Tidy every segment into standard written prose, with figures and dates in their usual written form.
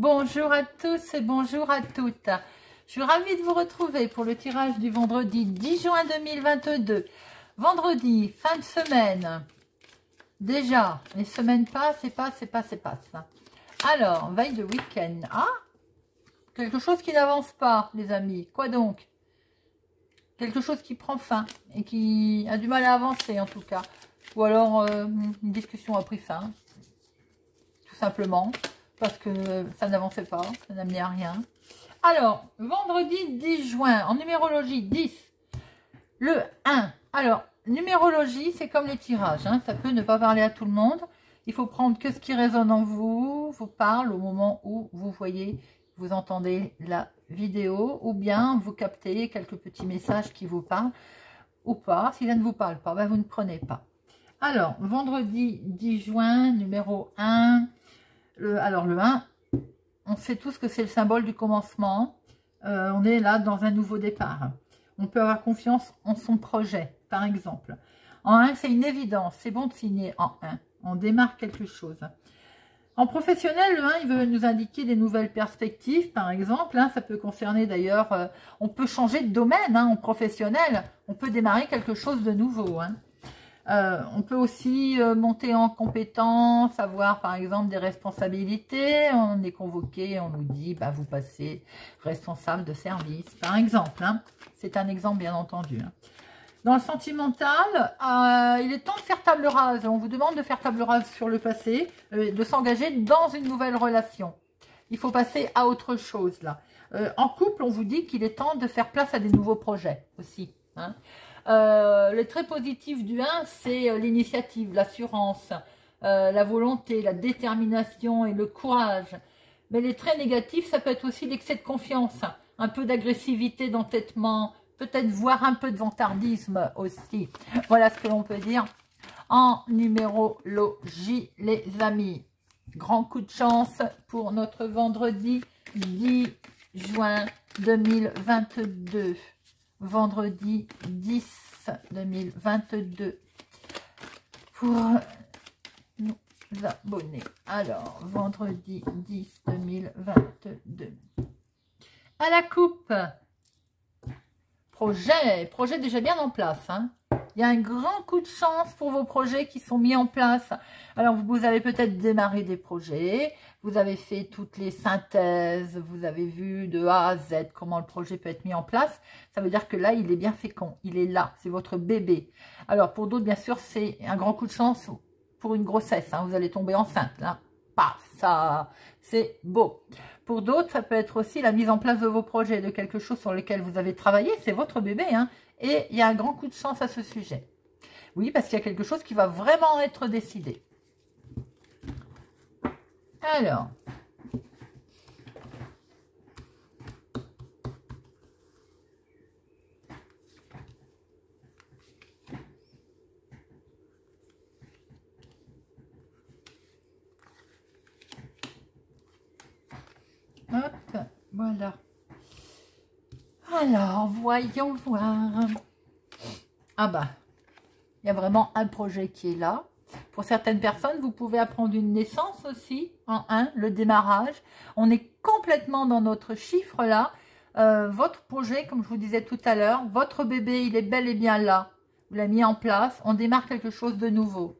Bonjour à tous et bonjour à toutes. Je suis ravie de vous retrouver pour le tirage du vendredi 10 juin 2022. Vendredi, fin de semaine. Déjà, les semaines passent et passent et passent et passent. Alors, veille de week-end. Ah, quelque chose qui n'avance pas, les amis. Quoi donc? Quelque chose qui prend fin et qui a du mal à avancer en tout cas. Ou alors, une discussion a pris fin. Tout simplement. Parce que ça n'avançait pas, ça n'amenait à rien. Alors, vendredi 10 juin, en numérologie 10, le 1. Alors, numérologie, c'est comme les tirages, hein, ça peut ne pas parler à tout le monde. Il faut prendre que ce qui résonne en vous, vous parle au moment où vous voyez, vous entendez la vidéo, ou bien vous captez quelques petits messages qui vous parlent, ou pas. Si ça ne vous parle pas, ben vous ne prenez pas. Alors, vendredi 10 juin, numéro 1. Alors le 1, on sait tous que c'est le symbole du commencement. On est là dans un nouveau départ. On peut avoir confiance en son projet, par exemple. En 1, c'est une évidence. C'est bon de signer en 1. On démarre quelque chose. En professionnel, le 1, il veut nous indiquer des nouvelles perspectives, par exemple. Hein, ça peut concerner d'ailleurs, on peut changer de domaine en professionnel. On peut démarrer quelque chose de nouveau. On peut aussi monter en compétence, avoir par exemple des responsabilités. On est convoqué, on nous dit, bah, vous passez responsable de service, par exemple. C'est un exemple bien entendu. Dans le sentimental, il est temps de faire table rase. On vous demande de faire table rase sur le passé, de s'engager dans une nouvelle relation. Il faut passer à autre chose là. En couple, on vous dit qu'il est temps de faire place à des nouveaux projets aussi. Le trait positif du 1, c'est l'initiative, l'assurance, la volonté, la détermination et le courage. Mais les traits négatifs, ça peut être aussi l'excès de confiance, un peu d'agressivité, d'entêtement, peut-être voire un peu de vantardisme aussi. Voilà ce que l'on peut dire en numérologie, les amis. Grand coup de chance pour notre vendredi 10 juin 2022. Vendredi 10 2022 pour nous abonner. Alors, vendredi 10 2022. À la coupe, projet déjà bien en place. Il y a un grand coup de chance pour vos projets qui sont mis en place. Alors, vous avez peut-être démarré des projets, vous avez fait toutes les synthèses, vous avez vu de A à Z comment le projet peut être mis en place. Ça veut dire que là, il est bien fécond, il est là, c'est votre bébé. Alors, pour d'autres, bien sûr, c'est un grand coup de chance pour une grossesse. Vous allez tomber enceinte, là. Paf, ça, c'est beau. Pour d'autres, ça peut être aussi la mise en place de vos projets, de quelque chose sur lequel vous avez travaillé. C'est votre bébé, et il y a un grand coup de chance à ce sujet. Oui, parce qu'il y a quelque chose qui va vraiment être décidé. Alors, hop, voilà. Alors, voyons voir. Ah bah, il y a vraiment un projet qui est là. Pour certaines personnes, vous pouvez apprendre une naissance aussi, en 1, le démarrage. On est complètement dans notre chiffre là. Votre projet, comme je vous disais tout à l'heure, votre bébé, il est bel et bien là. Vous l'avez mis en place, on démarre quelque chose de nouveau.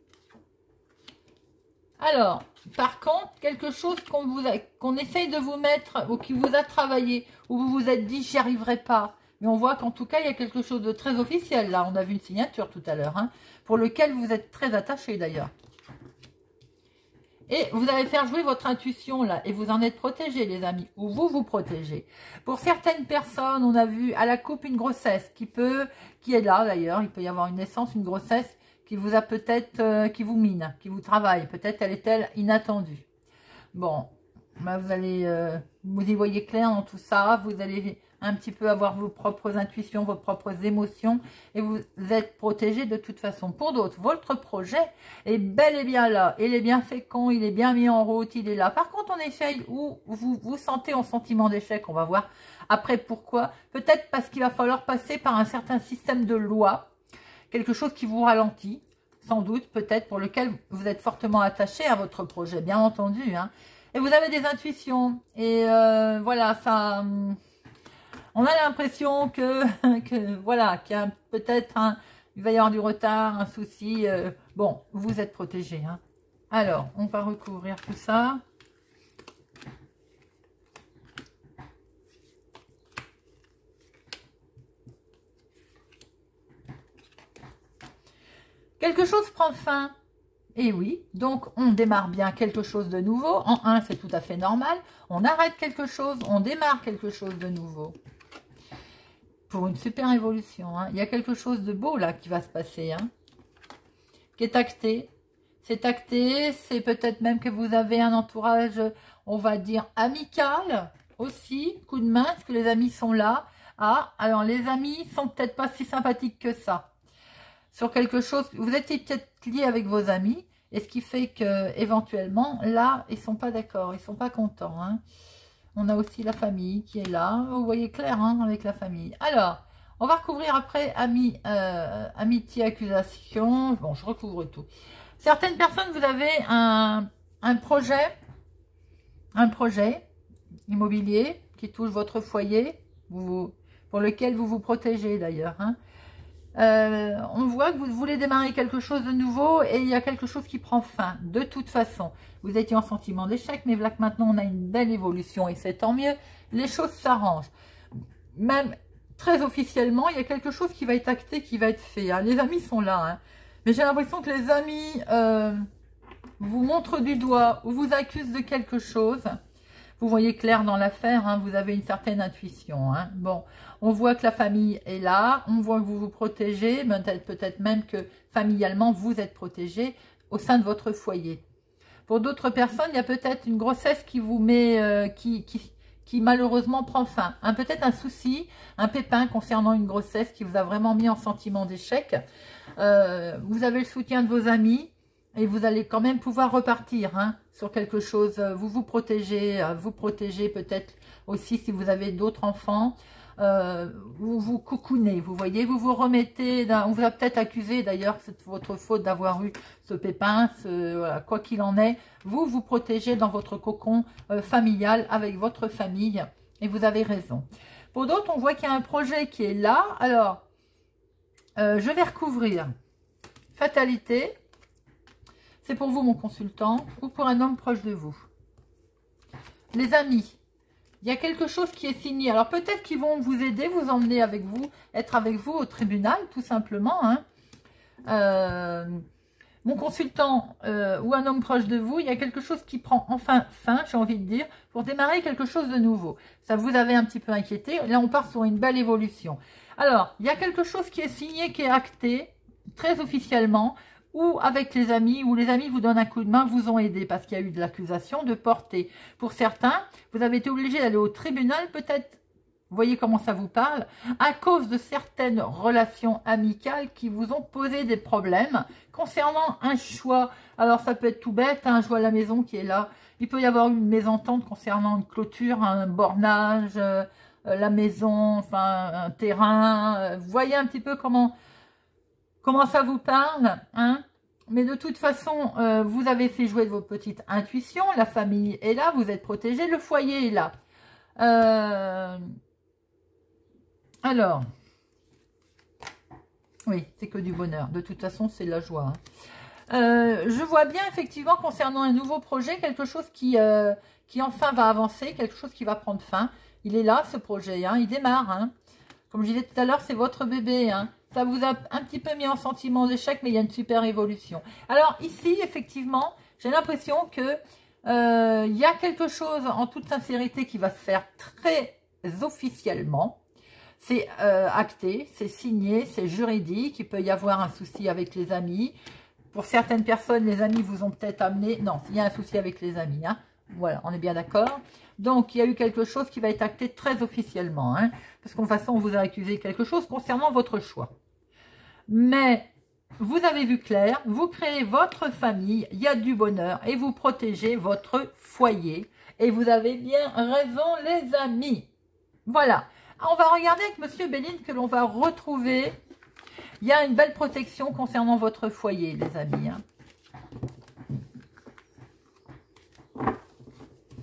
Alors, par contre, quelque chose qu'on essaye de vous mettre, ou qui vous a travaillé, où vous vous êtes dit, j'y arriverai pas. Mais on voit qu'en tout cas, il y a quelque chose de très officiel. Là, on a vu une signature tout à l'heure, pour lequel vous êtes très attaché d'ailleurs. Et vous allez faire jouer votre intuition là, et vous en êtes protégés les amis, ou vous vous protégez. Pour certaines personnes, on a vu à la coupe une grossesse qui est là d'ailleurs, il peut y avoir une naissance, une grossesse qui vous a peut-être, qui vous mine, qui vous travaille. Peut-être elle est-elle inattendue. Bon, bah vous allez, vous y voyez clair dans tout ça, vous allez un petit peu avoir vos propres intuitions, vos propres émotions, et vous êtes protégé de toute façon. Pour d'autres, votre projet est bel et bien là, il est bien fécond, il est bien mis en route, il est là. Par contre, on essaye où vous vous sentez en sentiment d'échec, on va voir après pourquoi. Peut-être parce qu'il va falloir passer par un certain système de loi, quelque chose qui vous ralentit, sans doute, peut-être, pour lequel vous êtes fortement attaché à votre projet, bien entendu, Et vous avez des intuitions. Et voilà, ça... on a l'impression voilà, qu'il y a peut-être il va y avoir du retard, un souci. Bon, vous êtes protégé. Hein. Alors, on va recouvrir tout ça. Quelque chose prend fin. Et oui, donc on démarre bien quelque chose de nouveau. En 1, c'est tout à fait normal. On arrête quelque chose, on démarre quelque chose de nouveau. Pour une super évolution. Hein. Il y a quelque chose de beau là qui va se passer. Hein, qui est acté. C'est acté. C'est peut-être même que vous avez un entourage, on va dire, amical aussi. Coup de main, parce que les amis sont là. Ah, alors les amis sont peut-être pas si sympathiques que ça. Sur quelque chose, vous êtes peut-être lié avec vos amis. Et ce qui fait que éventuellement, là, ils sont pas d'accord. Ils sont pas contents. Hein. On a aussi la famille qui est là. Vous voyez clair hein, avec la famille. Alors, on va recouvrir après amitié, accusation. Bon, je recouvre tout. Certaines personnes, vous avez un projet immobilier qui touche votre foyer, pour lequel vous vous protégez d'ailleurs. Hein. On voit que vous voulez démarrer quelque chose de nouveau et il y a quelque chose qui prend fin. De toute façon, vous étiez en sentiment d'échec, mais voilà que maintenant on a une belle évolution et c'est tant mieux. Les choses s'arrangent. Même très officiellement, il y a quelque chose qui va être acté, qui va être fait. Hein. Les amis sont là, hein. Mais j'ai l'impression que les amis vous montrent du doigt ou vous accusent de quelque chose. Vous voyez clair dans l'affaire, hein, vous avez une certaine intuition. Hein. Bon, on voit que la famille est là, on voit que vous vous protégez, peut-être même que familialement, vous êtes protégé au sein de votre foyer. Pour d'autres personnes, il y a peut-être une grossesse qui vous met, qui malheureusement prend fin. Hein, peut-être un souci, un pépin concernant une grossesse qui vous a vraiment mis en sentiment d'échec. Vous avez le soutien de vos amis. Et vous allez quand même pouvoir repartir hein, sur quelque chose. Vous vous protégez peut-être aussi si vous avez d'autres enfants. Vous vous coucounez, vous voyez. Vous vous remettez, on vous a peut-être accusé d'ailleurs, c'est votre faute d'avoir eu ce pépin. Voilà, quoi qu'il en est, vous vous protégez dans votre cocon familial avec votre famille. Et vous avez raison. Pour d'autres, on voit qu'il y a un projet qui est là. Alors, je vais recouvrir. Fatalité. C'est pour vous, mon consultant, ou pour un homme proche de vous. Les amis, il y a quelque chose qui est signé. Alors, peut-être qu'ils vont vous aider, vous emmener avec vous, être avec vous au tribunal, tout simplement. Hein. Mon consultant ou un homme proche de vous, il y a quelque chose qui prend enfin fin, j'ai envie de dire, pour démarrer quelque chose de nouveau. Ça vous avait un petit peu inquiété. Là, on part sur une belle évolution. Alors, il y a quelque chose qui est signé, qui est acté, très officiellement, ou avec les amis, où les amis vous donnent un coup de main, vous ont aidé parce qu'il y a eu de l'accusation de porter. Pour certains, vous avez été obligé d'aller au tribunal, peut-être, vous voyez comment ça vous parle, à cause de certaines relations amicales qui vous ont posé des problèmes concernant un choix. Alors ça peut être tout bête, un choix à la maison qui est là. Il peut y avoir une mésentente concernant une clôture, un bornage, la maison, enfin un terrain. Vous voyez un petit peu comment ça vous parle, hein? Mais de toute façon, vous avez fait jouer de vos petites intuitions. La famille est là, vous êtes protégé, le foyer est là. Alors, oui, c'est que du bonheur. De toute façon, c'est la joie. Hein. Je vois bien, effectivement, concernant un nouveau projet, quelque chose qui enfin va avancer, quelque chose qui va prendre fin. Il est là, ce projet, hein, il démarre. Hein. Comme je disais tout à l'heure, c'est votre bébé, hein. Ça vous a un petit peu mis en sentiment d'échec, mais il y a une super évolution. Alors ici, effectivement, j'ai l'impression que il y a quelque chose en toute sincérité qui va se faire très officiellement. C'est acté, c'est signé, c'est juridique. Il peut y avoir un souci avec les amis. Pour certaines personnes, les amis vous ont peut-être amené... Non, il y a un souci avec les amis. Hein. Voilà, on est bien d'accord. Donc, il y a eu quelque chose qui va être acté très officiellement. Hein, parce qu'en façon, on vous a accusé quelque chose concernant votre choix. Mais vous avez vu clair, vous créez votre famille, il y a du bonheur et vous protégez votre foyer. Et vous avez bien raison, les amis. Voilà. On va regarder avec Monsieur Béline que l'on va retrouver. Il y a une belle protection concernant votre foyer, les amis. Hein.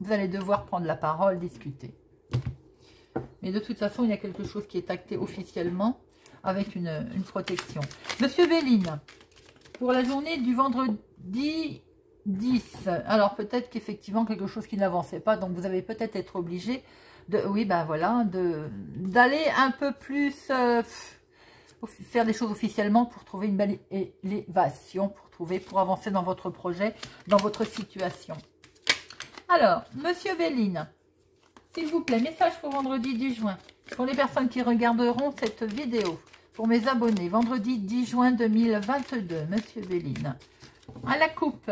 Vous allez devoir prendre la parole, discuter. Mais de toute façon, il y a quelque chose qui est acté officiellement avec une protection. Monsieur Béline, pour la journée du vendredi 10, alors peut-être qu'effectivement quelque chose qui n'avançait pas, donc vous allez peut-être être obligé de, oui, ben voilà, d'aller un peu plus faire des choses officiellement pour trouver une belle élévation, pour avancer dans votre projet, dans votre situation. Alors, Monsieur Béline, s'il vous plaît, message pour vendredi 10 juin, pour les personnes qui regarderont cette vidéo, pour mes abonnés, vendredi 10 juin 2022, Monsieur Béline. À la coupe,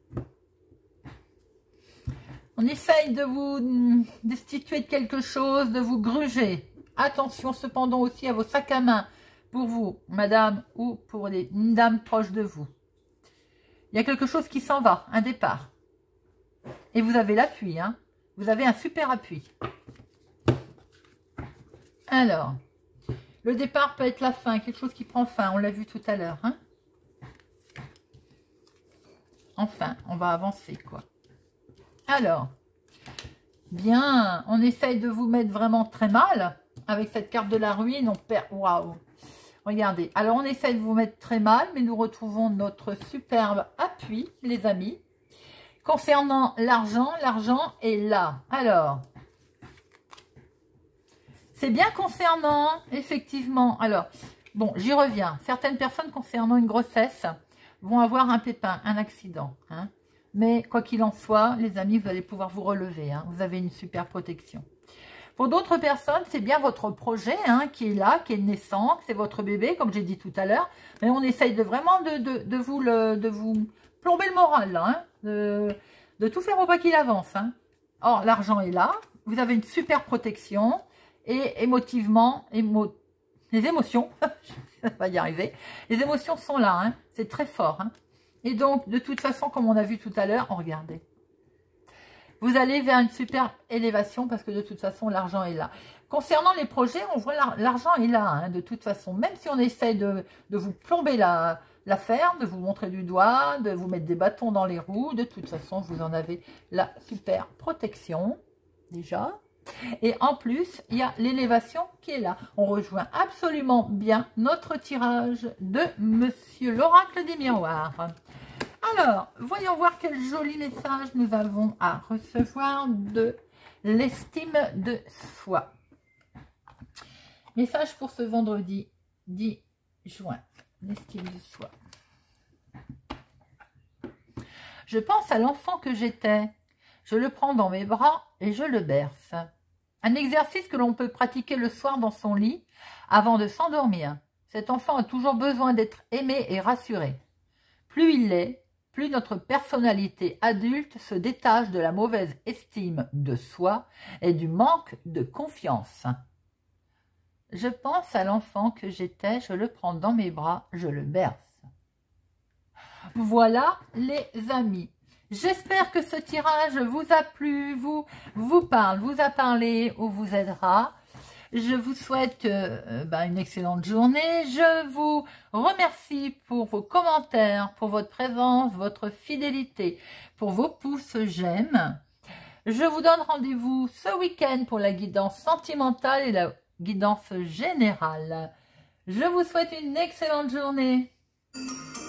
on essaye de vous destituer de quelque chose, de vous gruger. Attention cependant aussi à vos sacs à main, pour vous, madame, ou pour une dame proche de vous. Il y a quelque chose qui s'en va, un départ. Et vous avez l'appui, hein. Vous avez un super appui. Alors, le départ peut être la fin, quelque chose qui prend fin, on l'a vu tout à l'heure. Hein. Enfin, on va avancer, quoi. Alors, bien, on essaye de vous mettre vraiment très mal. Avec cette carte de la ruine, on perd... Waouh! Regardez, alors on essaye de vous mettre très mal, mais nous retrouvons notre superbe appui, les amis. Concernant l'argent, l'argent est là. Alors, c'est bien concernant, effectivement. Alors, bon, j'y reviens. Certaines personnes concernant une grossesse vont avoir un pépin, un accident. Hein. Mais quoi qu'il en soit, les amis, vous allez pouvoir vous relever. Hein. Vous avez une super protection. Pour d'autres personnes, c'est bien votre projet hein, qui est là, qui est naissant, c'est votre bébé, comme j'ai dit tout à l'heure. Mais on essaye vraiment de vous plomber le moral, là, hein, de tout faire pour pas qu'il avance. Hein. Or, l'argent est là, vous avez une super protection et émotivement, les émotions, on va y arriver, les émotions sont là, hein, c'est très fort. Hein. Et donc, de toute façon, comme on a vu tout à l'heure, regardez. Vous allez vers une super élévation parce que de toute façon, l'argent est là. Concernant les projets, on voit l'argent est là, hein, de toute façon. Même si on essaie de vous plomber l'affaire, de vous montrer du doigt, de vous mettre des bâtons dans les roues, de toute façon, vous en avez la super protection, déjà. Et en plus, il y a l'élévation qui est là. On rejoint absolument bien notre tirage de Monsieur l'Oracle des Miroirs. Alors, voyons voir quel joli message nous avons à recevoir de l'estime de soi. Message pour ce vendredi 10 juin. L'estime de soi. Je pense à l'enfant que j'étais. Je le prends dans mes bras et je le berce. Un exercice que l'on peut pratiquer le soir dans son lit avant de s'endormir. Cet enfant a toujours besoin d'être aimé et rassuré. Plus il l'est, plus notre personnalité adulte se détache de la mauvaise estime de soi et du manque de confiance. Je pense à l'enfant que j'étais, je le prends dans mes bras, je le berce. Voilà les amis. J'espère que ce tirage vous a plu, vous parle, vous a parlé ou vous aidera. Je vous souhaite une excellente journée. Je vous remercie pour vos commentaires, pour votre présence, votre fidélité, pour vos pouces j'aime. Je vous donne rendez-vous ce week-end pour la guidance sentimentale et la guidance générale. Je vous souhaite une excellente journée.